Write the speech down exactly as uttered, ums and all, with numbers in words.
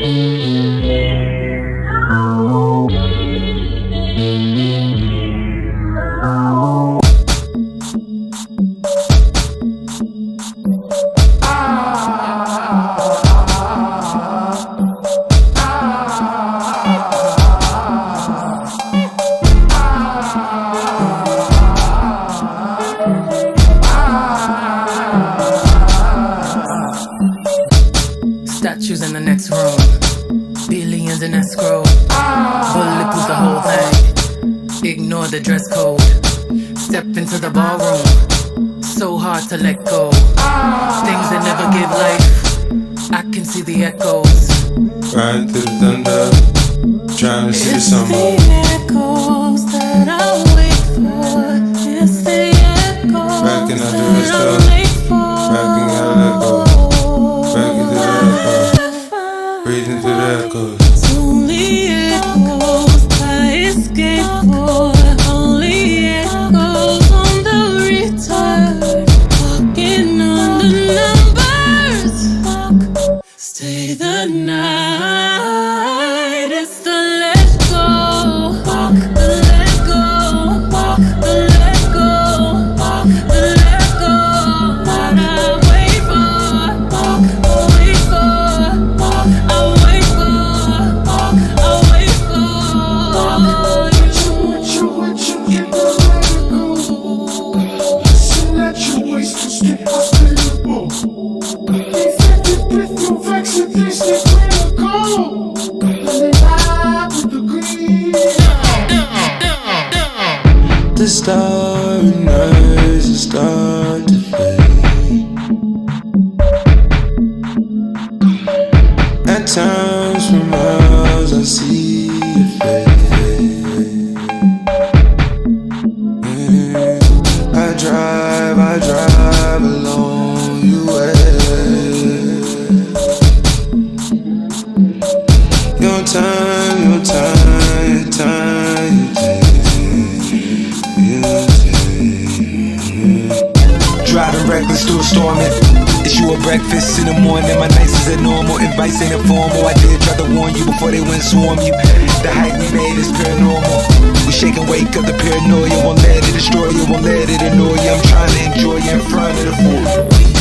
Statues in the next room, billions in escrow. Bulletproof the whole thing, ignore the dress code. Step into the ballroom, so hard to let go. Things that never give life, I can see the echoes. Riding through the thunder, trying to see the summer. It's the echoes that I wait for. It's the echoes Backing out the that rest I of, wait for. backing out of that echo, backing through the echo, breathing through the echoes. It's only echoes I escape for. Only echoes on the return. Walking on the numbers. Stay the night. It's the let go. Walk the let go. Walk the let go. Walk the let go. What I wait for. Walk, I wait for. Walk, I wait for. Walk, I wait for. What you, what you, get the let go. Listen at your waist to stay hospitable. Infected with no vaccine, they stay critical. And they lie with the greed. The starry nights start to fade. At times from miles I see your face. I drive, I drive along your way. Your time, your time, your time, you take, you take. Driving reckless through a storm. Is you a breakfast in the morning? My nights is normal. Advice ain't informal. I did try to warn you before they went swarm you. The height we made is paranormal. We shake and wake up the paranoia. Won't let it destroy you, won't let it annoy you. I'm trying to enjoy you in front of the fool.